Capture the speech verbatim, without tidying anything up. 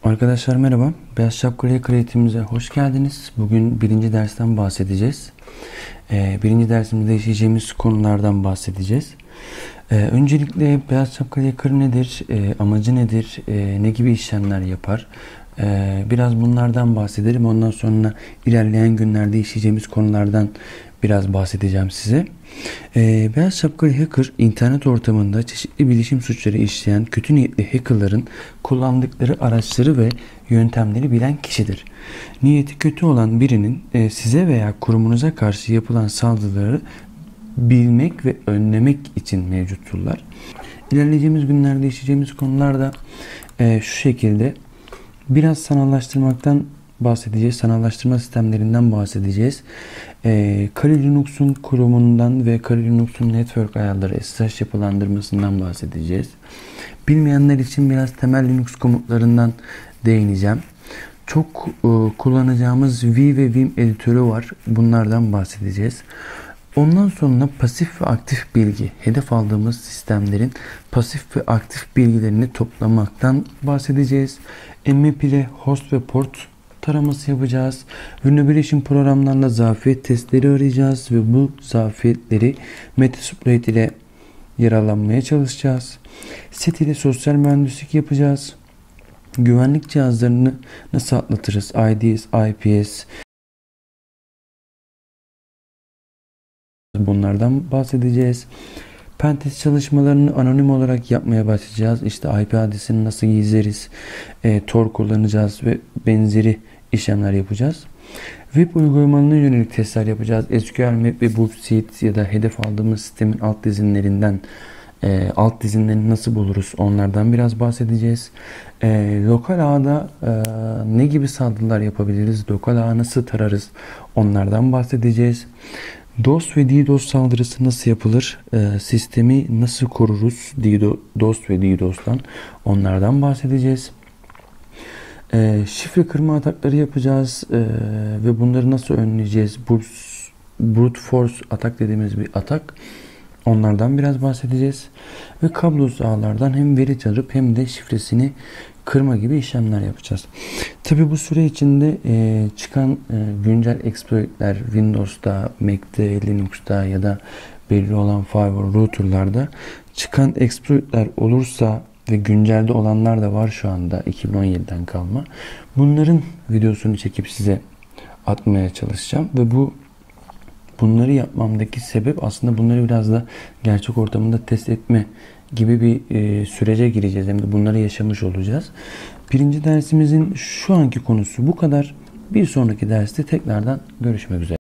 Arkadaşlar merhaba. Beyaz Şapka Hacker eğitimimize hoş geldiniz. Bugün birinci dersten bahsedeceğiz. Ee, birinci dersimizde işleyeceğimiz konulardan bahsedeceğiz. Ee, öncelikle Beyaz Şapka Hacker nedir? Ee, amacı nedir? Ee, ne gibi işlemler yapar? Ee, biraz bunlardan bahsederim. Ondan sonra ilerleyen günlerde işleyeceğimiz konulardan biraz bahsedeceğim size. Ee, Beyaz Şapkalı Hacker, internet ortamında çeşitli bilişim suçları işleyen kötü niyetli hackerların kullandıkları araçları ve yöntemleri bilen kişidir. Niyeti kötü olan birinin e, size veya kurumunuza karşı yapılan saldırıları bilmek ve önlemek için mevcutturlar. İlerleyeceğimiz günlerde işleyeceğimiz konular da e, şu şekilde. Biraz sanallaştırmaktan bahsedeceğiz. Sanallaştırma sistemlerinden bahsedeceğiz. Ee, Kali Linux'un kurumundan ve Kali Linux'un network ayarları, S S H yapılandırmasından bahsedeceğiz. Bilmeyenler için biraz temel Linux komutlarından değineceğim. Çok e, kullanacağımız V ve Vim editörü var. Bunlardan bahsedeceğiz. Ondan sonra pasif ve aktif bilgi, hedef aldığımız sistemlerin pasif ve aktif bilgilerini toplamaktan bahsedeceğiz. M M P ile host ve port taraması yapacağız. Vulnerability programlarla zafiyet testleri arayacağız ve bu zafiyetleri Metasploit ile yaralanmaya çalışacağız. Set ile sosyal mühendislik yapacağız. Güvenlik cihazlarını nasıl atlatırız? I D S, I P S, bunlardan bahsedeceğiz. Pentest çalışmalarını anonim olarak yapmaya başlayacağız. İşte I P adresini nasıl gizleriz, e, Tor kullanacağız ve benzeri işlemler yapacağız. Web uygulamalarına yönelik testler yapacağız. S Q L Map ve Bootseed ya da hedef aldığımız sistemin alt dizinlerinden e, alt dizinlerini nasıl buluruz, onlardan biraz bahsedeceğiz. E, lokal ağda e, ne gibi saldırılar yapabiliriz, lokal ağı nasıl tararız, onlardan bahsedeceğiz. DOS ve DDoS saldırısı nasıl yapılır? E, sistemi nasıl koruruz? DDoS ve DDoS'tan, onlardan bahsedeceğiz. E, şifre kırma atakları yapacağız e, ve bunları nasıl önleyeceğiz? Brute force atak dediğimiz bir atak. Onlardan biraz bahsedeceğiz. Ve kablosuz ağlardan hem veri çalıp hem de şifresini kırma gibi işlemler yapacağız. Tabi bu süre içinde e, çıkan e, güncel exploitler Windows'ta, Mac'te, Linux'ta ya da belli olan firewall router'larda çıkan exploitler olursa ve güncelde olanlar da var şu anda iki bin on yediden kalma. Bunların videosunu çekip size atmaya çalışacağım ve bu bunları yapmamdaki sebep aslında bunları biraz da gerçek ortamında test etme gibi bir e, sürece gireceğiz. Hem de bunları yaşamış olacağız. Birinci dersimizin şu anki konusu bu kadar. Bir sonraki derste tekrardan görüşmek üzere.